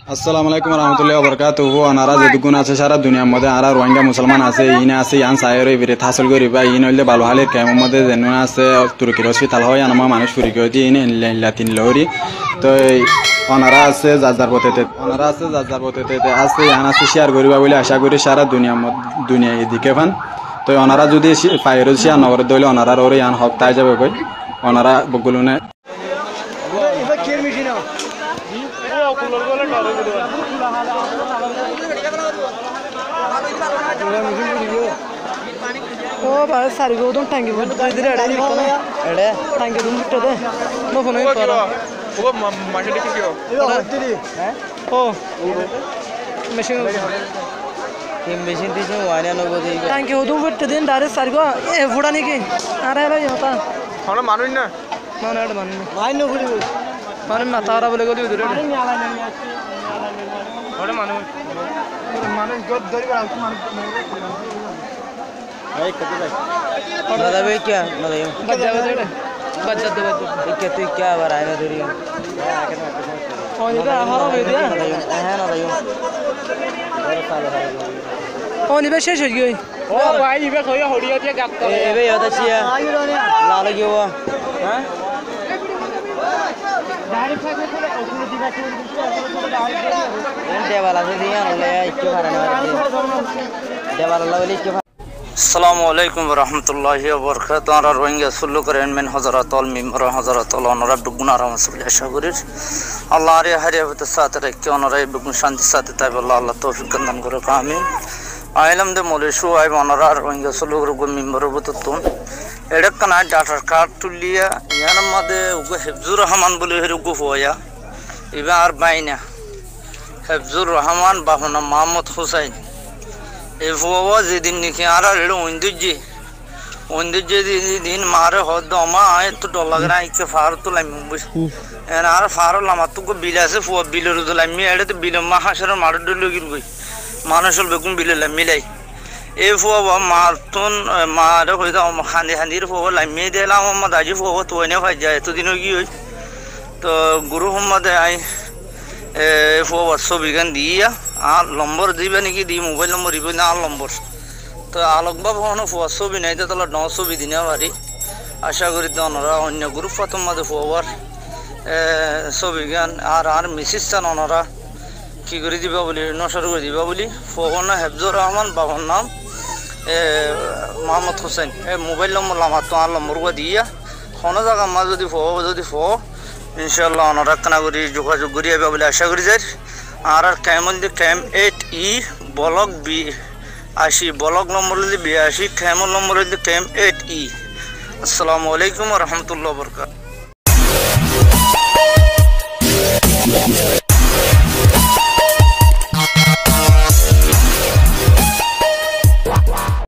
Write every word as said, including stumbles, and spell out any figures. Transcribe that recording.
আসসালামু আলাইকুম রহমতুল্লাহি ওয়া বারাকাতুহু আনারা যেদুগুণ আছে সারা দুনিয়ার মধ্যে আরা রোহিঙ্গা মুসলমান আছে ইনে আছে ইয়ান সায়ের বিরে হাসল করিবা ইন হইলে ভালো হালের কেমন মধ্যে যেন আছে তুর্কির হসপিটাল হয় আনামা মানুষ ফুরি করে দিয়ে ইনে লাতিন লহরি তো ওনারা আছে যার পথেতে ওনারা আছে যার পথেতে আছে ইয়ান আছে শেয়ার করিবা বলে আশা করি সারা দুনিয়ার দুনিয়া এদিকে ফান তো ওনারা যদি ফাইরোজ শেয়ার নগর দইলে ওনারা ওরে ইয়ান হপ্তাহে যাবে কই ওনারা বগুলুনে ओ भाई सारी को तुम टैंकी में तो इधर अड़े निकल ना अड़े टैंकी तुम बिट्टे दे नो फोन में करो वो मशीन की क्यों हैं ओ मशीन ये मशीन दीजिए वाने ना वो दे टैंकी हो तुम बिट्टे दिन डायरेक्ट सारी को ए फुड़ा नहीं की अरे भाई होता हम लोग मानो ना मानो अड़ मानो भाई नो फुड़ी मानो मैं तारा बोले को इधर अड़े अरे मानो मानो जो दरी पर आके मानो भाई कते भाई दादा भाई क्या मतलब बच्चा बच्चा बच्चा दे बच्चा क्या तू क्या बार आएगा तेरी ओ ये तो हमारा भाई दिया है ना भाई बहुत साल है ओ नहीं बस शेष हो गई ओ भाई ये खोई होड़ी होती है गप्पा ए भाई होता चाहिए लाल क्यों हुआ हैं डायरेक्ट से थोड़ा ओपन दिखा के देवाला से दिया ले इसके बारे में देवाला वाली इसके আসসালামু আলাইকুম ওয়া রাহমাতুল্লাহি ওয়া বারাকাতুহু আর রোহিঙ্গা সুল্লু করেন মেন হযরত আল মিমর হযরত আল অনরা দুগুনা রাহমাতুল্লাহ শাগরির আল্লাহ রে হারিয়াতে সাথে রেখে অনরা দুগুন শান্তি সাথে তাই আল্লাহ আল্লাহ তৌফিক দান করে আমিন আইলাম দে মলেশু আই অনরা রোহিঙ্গা সুল্লু করে মিমর বতুন এডকনা ডাটার কার্ড তুলিয়া ইয়ান মাদে উগো হিফজুর রহমান বলে হেরুগো হোয়া ইবা আর বাইনা হিফজুর রহমান বাহনা মোহাম্মদ হুসাইন এই ফুয়া যেদিন নিকে আর রেড়ো ওইন্দুজি ওইন্দুজি দিন মারে হদ মা আয় তো ডলাগরা ইকে ফার তো লাইম বুঝ এন আর ফার লামা তো গো বিলাসে ফুয়া বিলের তো লাইম এড়ে তো বিল মা হাসর মার ডল গিল গই মানুষল বেগুন বিলে লাইম মিলাই এই ফুয়া মারতুন মারে কইতা খান্দি খান্দির ফুয়া লাইম দেলাম মা দাজি ফুয়া তো এনে ভাই যায় তো দিন কি হই তো গুরু মোহাম্মদ আই এ ফুয়া ছবি গান দিয়া আর নম্বর দিবে নাকি দি মোবাইল নম্বর দিব না আর নম্বর তো আলোক বাবু হনো ফুয়া ছবি নাই তো তাহলে ন ছবি দিনে পারি আশা করি তো ওনারা অন্য গ্রুপ প্রথম মাঝে ফুয়ার ছবি গান আর আর মিসিস চান ওনারা কি করে দিবা বলি নসর করে দিবা বলি ফুয়ার নাম হেফজুর রহমান বাবার নাম মোহাম্মদ হোসেন এ মোবাইল নম্বর আমার তো আর নম্বর দিয়া কোনো জায়গা মা যদি ফুয়া যদি ফুয়া ইনশাআল্লাহ ওনারা কানা করি যোগাযোগ করি আইবা বলে আশা করি যাই আর আর ক্যামল দি ক্যাম এইট ই ব্লক বি আশি ব্লক নম্বর দি বিয়াশি ক্যামল নম্বর দি ক্যাম এইট ই আসসালামু আলাইকুম ওয়া রাহমাতুল্লাহি ওয়া বারাকাতুহু।